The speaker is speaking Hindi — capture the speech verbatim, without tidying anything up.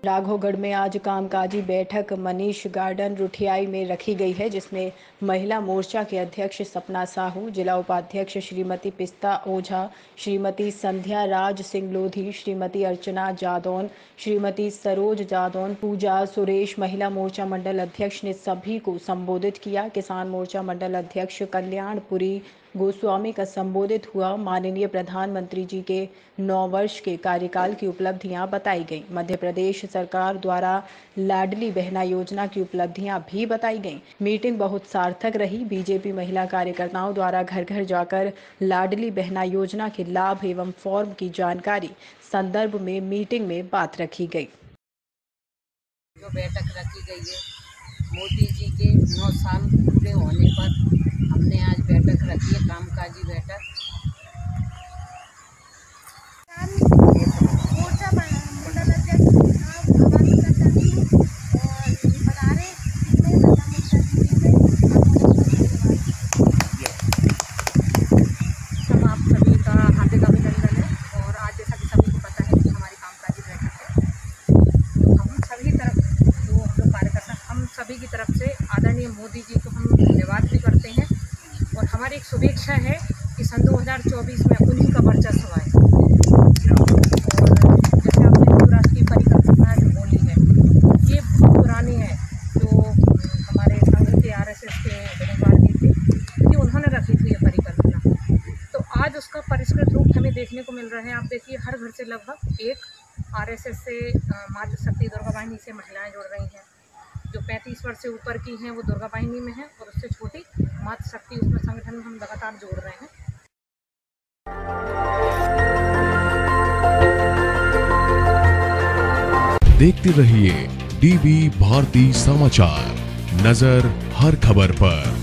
राघवगढ़ में आज कामकाजी बैठक मनीष गार्डन रुठियाई में रखी गई है, जिसमें महिला मोर्चा के अध्यक्ष सपना साहू, जिला उपाध्यक्ष श्रीमती पिस्ता ओझा, श्रीमती संध्या राज सिंह लोधी, श्रीमती अर्चना जादौन, श्रीमती सरोज जादौन, पूजा सुरेश, महिला मोर्चा मंडल अध्यक्ष ने सभी को संबोधित किया। किसान मोर्चा मंडल अध्यक्ष कल्याणपुरी गोस्वामी का संबोधित हुआ। माननीय प्रधानमंत्री जी के नौ वर्ष के कार्यकाल की उपलब्धियां बताई गई। मध्य प्रदेश सरकार द्वारा लाडली बहना योजना की उपलब्धियां भी बताई गईं। मीटिंग बहुत सार्थक रही। बीजेपी महिला कार्यकर्ताओं द्वारा घर घर जाकर लाडली बहना योजना के लाभ एवं फॉर्म की जानकारी संदर्भ में मीटिंग में बात रखी गई। जो बैठक रखी गई है मोदी जी के नौ साल पूरे होने पर हमने आज बैठक रखी है, कामकाजी बैठक। हम आप सभी का हार्दिक अभिनंदन है और आज जैसा कि सभी को पता है कि हमारी कामकाजी बैठक है। हम सभी तरफ जो हम लोग कार्यकर्ता हम सभी की तरफ से आदरणीय मोदी जी को हम धन्यवाद भी करते हैं और हमारी एक शुभेच्छा है कि सन दो हज़ार चौबीस में उन्हीं का वर्चस्व आए। और जैसे आपने हिंदू राष्ट्र की परिकल्पना जो बोली है ये बहुत पुरानी है, जो हमारे संघ के आर एस एस के गणेशवाल जी थे कि उन्होंने रखी थी ये परिकल्पना। तो आज उसका परिष्कृत रूप हमें देखने को मिल रहा है। आप देखिए हर घर से लगभग एक आर एस एस से मातृ शक्ति दुर्गा वाहिनी से महिलाएं जुड़ रही हैं। जो पैंतीस वर्ष से ऊपर की हैं वो दुर्गा वाहिनी में हैं और उससे छोटी मातृ शक्ति उसमें संगठन में हम लगातार जोड़ रहे हैं। देखते रहिए डीवी भारती समाचार, नजर हर खबर पर।